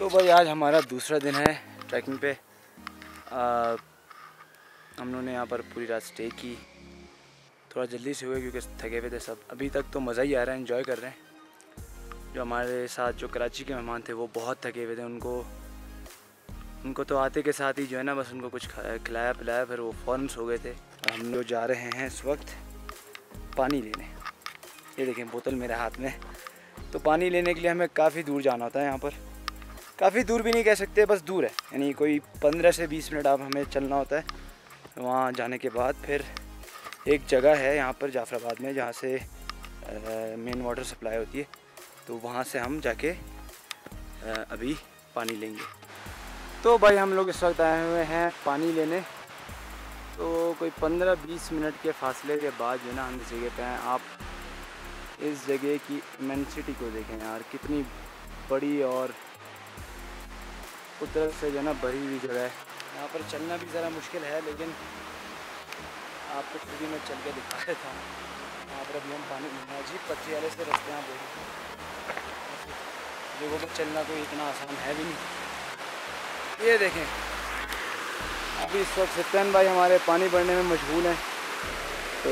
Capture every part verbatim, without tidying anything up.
तो भाई आज हमारा दूसरा दिन है ट्रैकिंग पे। आ, हम लोगों ने यहाँ पर पूरी रात स्टे की। थोड़ा जल्दी से हुए क्योंकि थके हुए थे सब। अभी तक तो मज़ा ही आ रहा है, एंजॉय कर रहे हैं। जो हमारे साथ जो कराची के मेहमान थे वो बहुत थके हुए थे। उनको उनको तो आते के साथ ही जो है ना बस उनको कुछ खिलाया पिलाया, फिर वो फ़ौरन सो गए थे। हम लोग जा रहे हैं इस वक्त पानी लेने। ये देखें बोतल मेरे हाथ में। तो पानी लेने के लिए हमें काफ़ी दूर जाना होता है। यहाँ पर काफ़ी दूर भी नहीं कह सकते, बस दूर है, यानी कोई पंद्रह से बीस मिनट आप हमें चलना होता है। वहाँ जाने के बाद फिर एक जगह है यहाँ पर जाफराबाद में जहाँ से मेन वाटर सप्लाई होती है, तो वहाँ से हम जाके आ, अभी पानी लेंगे। तो भाई हम लोग इस वक्त आए हुए हैं पानी लेने। तो कोई पंद्रह बीस मिनट के फासले के बाद जो ना हम इस जगह पे हैं। आप इस जगह की इमेंसिटी को देखें यार, कितनी बड़ी और कुदरत से जो ना भरी हुई जगह है। यहाँ पर चलना भी ज़रा मुश्किल है, लेकिन आपको फिर भी मैं चल के दिखा देता हूँ। यहाँ पर अभी हम पानी अजीब पत्थरी वाले से रास्ते यहाँ पे देखो पर चलना कोई इतना आसान है भी नहीं। ये देखें अभी इस वक्त सत्यन भाई हमारे पानी भरने में मशगूल हैं। तो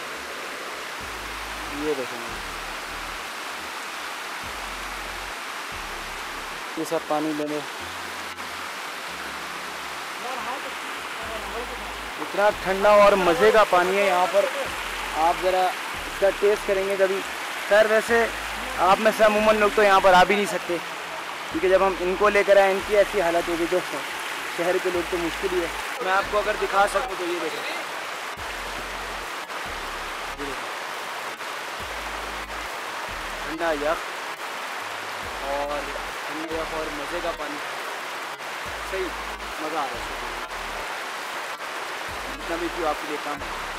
ये देखें ये सब पानी लेने इतना ठंडा और मज़े का पानी है यहाँ पर। आप ज़रा इसका टेस्ट करेंगे कभी। खैर वैसे आप में से अमूमन लोग तो यहाँ पर आ भी नहीं सकते, क्योंकि जब हम इनको लेकर आए इनकी ऐसी हालत होगी जो शहर के लोग तो मुश्किल ही है। मैं आपको अगर दिखा सकूँ तो ये देखें, ठंडा यख और ठंडा यख और मज़े का पानी, सही मज़ा आ रहा है। जितना भी क्यों आपको देखता हूँ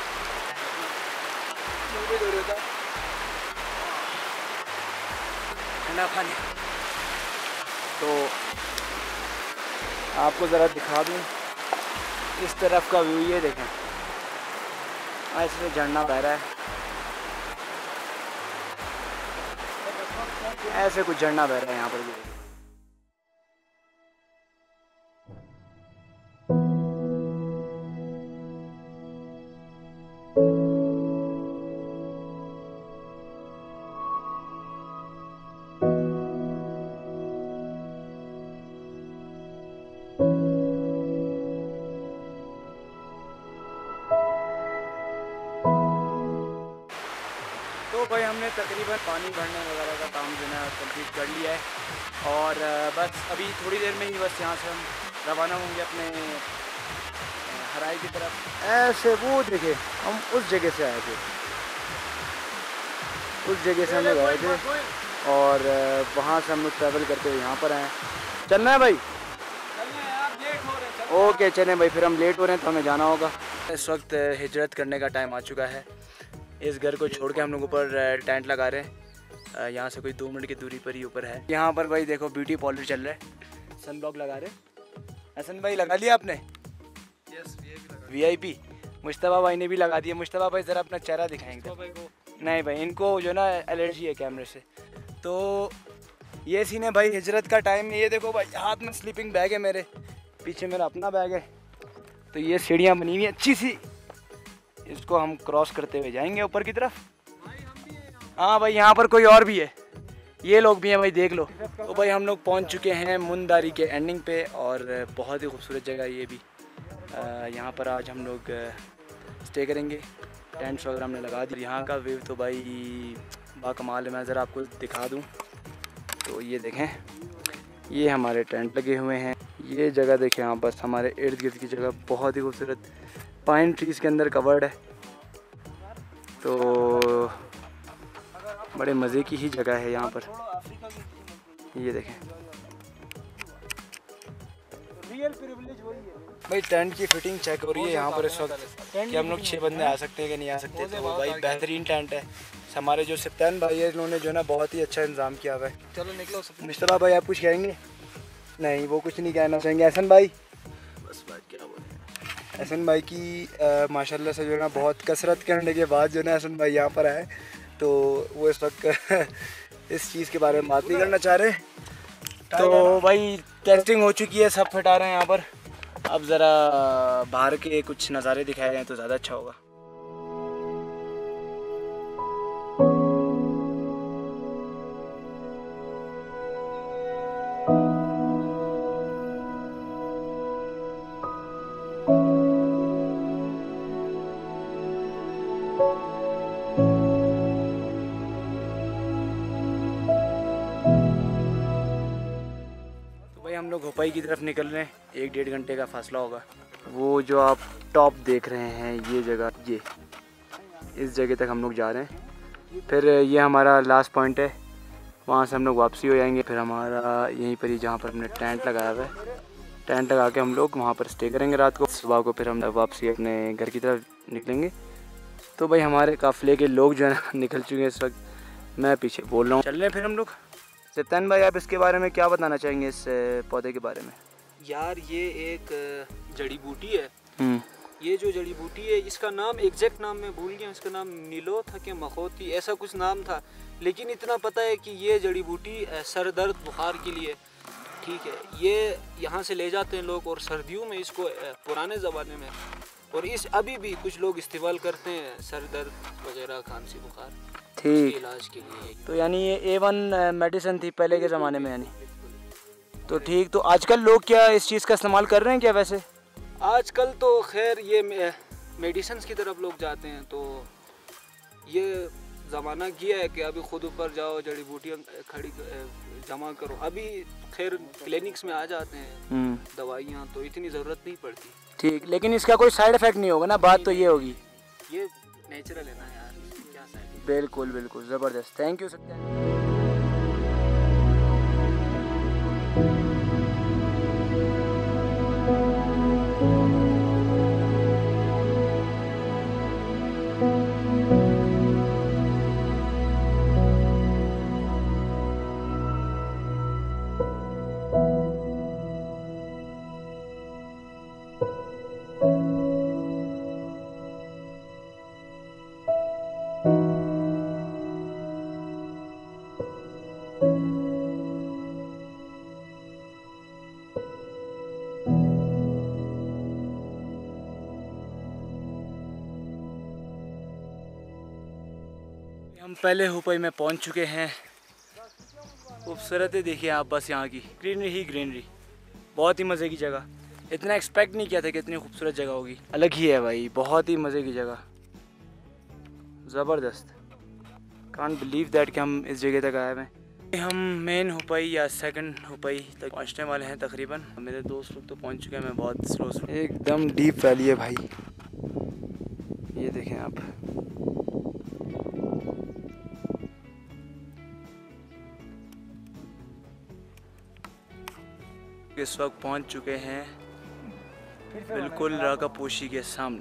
ठंडा पानी। तो आपको ज़रा दिखा दूँ इस तरफ का व्यू। ये देखें ऐसे झरना बह रहा है, ऐसे कुछ झरना बह रहा है यहाँ पर भी। तो भाई हमने तकरीबन पानी भरने वगैरह का काम जो है कंप्लीट कर लिया है, और बस अभी थोड़ी देर में ही बस यहाँ से हम रवाना होंगे अपने हराई की तरफ। ऐसे वो देखे हम उस जगह से आए थे, उस जगह से हम लोग आए थे और वहाँ से हम लोग ट्रैवल करते हुए यहाँ पर आए। चलना है भाई? ओके चलें भाई, फिर हम लेट हो रहे हैं तो हमें जाना होगा। इस वक्त हिजरत करने का टाइम आ चुका है। इस घर को छोड़ के हम लोग ऊपर टेंट लगा रहे हैं। यहाँ से कोई दो मिनट की दूरी पर ही ऊपर है। यहाँ पर भाई देखो ब्यूटी पार्लर चल रहा है, सन ब्लॉक लगा रहे। हसन भाई लगा लिया आपने? Yes V I P. Mushtaba भाई ने भी लगा दिया। मुश्तबा भाई ज़रा अपना चेहरा दिखाएंगे। नहीं भाई इनको जो ना एलर्जी है कैमरे से। तो ये सीन है भाई हिजरत का टाइम। ये देखो भाई हाथ में स्लीपिंग बैग है मेरे, पीछे मेरा अपना बैग है। तो ये सीढ़ियाँ बनी हुई अच्छी सी, इसको हम क्रॉस करते हुए जाएंगे ऊपर की तरफ। हाँ भाई यहाँ पर कोई और भी है, ये लोग भी हैं भाई, देख लो। तो भाई हम लोग पहुँच चुके हैं मुंदारी के एंडिंग पे, और बहुत ही खूबसूरत जगह ये भी। यहाँ पर आज हम लोग स्टे करेंगे। टेंट्स वगैरह हमने लगा दी। यहाँ का व्यू तो भाई बाकमाल है। मैं ज़रा आपको दिखा दूँ तो ये देखें, ये हमारे टेंट लगे हुए हैं। ये जगह देखें यहाँ बस हमारे इर्द गिर्द की जगह बहुत ही खूबसूरत पाइन ट्रीज़ के अंदर कवर्ड है। तो बड़े मज़े की ही जगह है यहाँ पर। ये देखें भाई टेंट की फिटिंग चेक हो रही है यहाँ पर इस वक्त कि हम लोग छः बंदे आ सकते हैं कि नहीं आ सकते। तो भाई बेहतरीन टेंट है। हमारे जो सप्तान भाई है इन्होंने जो ना बहुत ही अच्छा इंतज़ाम किया हुआ है। चलो निकलो। मुश्तबा भाई आप कुछ कहेंगे? नहीं वो कुछ नहीं कहना चाहेंगे। हसन भाई बस बात क्या बोले। हसन भाई की आ, माशाल्लाह से जो है ना बहुत कसरत करने के बाद जो ना हसन भाई यहाँ पर आए, तो वो इस वक्त इस चीज़ के बारे में बात नहीं करना चाह रहे। तो भाई टेस्टिंग हो चुकी है, सब फिट आ रहे हैं यहाँ पर। अब ज़रा बाहर के कुछ नज़ारे दिखाए जाएँ तो ज़्यादा अच्छा होगा। हम लोग हुपाई की तरफ निकल रहे हैं, एक डेढ़ घंटे का फासला होगा। वो जो आप टॉप देख रहे हैं, ये जगह, ये इस जगह तक हम लोग जा रहे हैं। फिर ये हमारा लास्ट पॉइंट है, वहाँ से हम लोग वापसी हो जाएंगे। फिर हमारा यहीं पर ही जहाँ पर हमने टेंट लगाया हुआ है, टेंट लगा के हम लोग वहाँ पर स्टे करेंगे रात को। सुबह को फिर हम वापसी अपने घर की तरफ निकलेंगे। तो भाई हमारे काफ़िले के लोग जो है ना निकल चुके हैं इस वक्त, मैं पीछे बोल रहा हूँ। चल रहे हैं फिर हम लोग। सत्यन भाई, आप इसके बारे में क्या बताना चाहेंगे, इस पौधे के बारे में? यार ये एक जड़ी बूटी है। ये जो जड़ी बूटी है, इसका नाम एग्जैक्ट नाम मैं भूल गया, इसका नाम नीलो था कि मखोती, ऐसा कुछ नाम था। लेकिन इतना पता है कि ये जड़ी बूटी सर दर्द बुखार के लिए ठीक है। ये यहाँ से ले जाते हैं लोग, और सर्दियों में इसको पुराने ज़माने में, और इस अभी भी कुछ लोग इस्तेमाल करते हैं सर दर्द वगैरह, खांसी बुखार, ठीक इलाज के लिए। तो यानी ये ए वन मेडिसिन थी पहले के ज़माने में, यानी तो ठीक। तो आजकल लोग क्या इस चीज़ का इस्तेमाल कर रहे हैं क्या? वैसे आजकल तो खैर ये मेडिसिन की तरफ लोग जाते हैं, तो ये ज़माना किया है कि अभी खुद ऊपर जाओ, जड़ी बूटियाँ खड़ी जमा करो। अभी खैर क्लिनिक्स में आ जाते हैं दवाइयाँ, तो इतनी ज़रूरत नहीं पड़ती। ठीक, लेकिन इसका कोई साइड इफ़ेक्ट नहीं होगा ना? बात तो ये होगी, ये नेचुरल है ना यार, क्या साइड। बिल्कुल बिल्कुल, ज़बरदस्त, थैंक यू सत्यन। हम पहले हुपाई में पहुंच चुके हैं। खूबसूरत है, देखिए आप बस यहाँ की ग्रीनरी ही ग्रीनरी, बहुत ही मज़े की जगह। इतना एक्सपेक्ट नहीं किया था कि इतनी खूबसूरत जगह होगी, अलग ही है भाई, बहुत ही मज़े की जगह, ज़बरदस्त। कांट बिलीव दैट कि हम इस जगह तक आए हैं। हम मेन हुपाई या सेकंड हुपाई तक पहुँचने वाले हैं तकरीबन। मेरे दोस्त लोग तो पहुँच चुके हैं, मैं बहुत स्लो स्लो। एकदम डीप वैली है भाई, ये देखें आप। इस वक्त पहुंच चुके हैं बिल्कुल राकापोशी के सामने,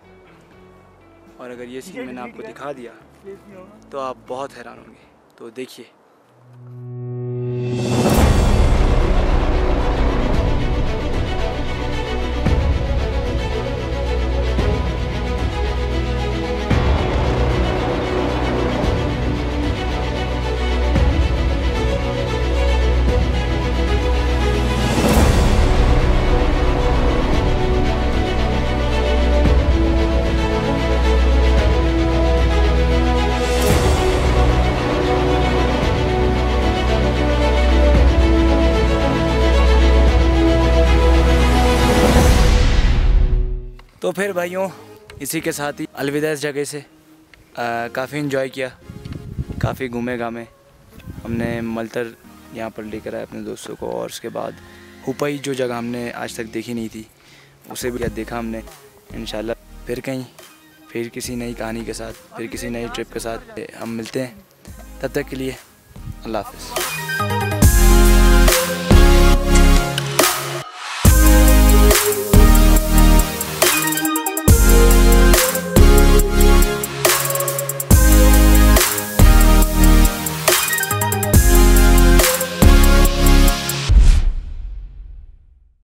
और अगर ये सीन मैंने आपको दिखा दिया तो आप बहुत हैरान होंगे। तो देखिए, तो फिर भाइयों इसी के साथ ही अलविदा इस जगह से। काफ़ी इन्जॉय किया, काफ़ी घूमे घामे हमने। मलतर यहाँ पर लेकर आए अपने दोस्तों को, और उसके बाद हुपाई जो जगह हमने आज तक देखी नहीं थी उसे भी देखा हमने। इंशाल्लाह फिर कहीं, फिर किसी नई कहानी के साथ, फिर किसी नई ट्रिप के साथ हम मिलते हैं। तब तक के लिए अल्लाह हाफ़िज़।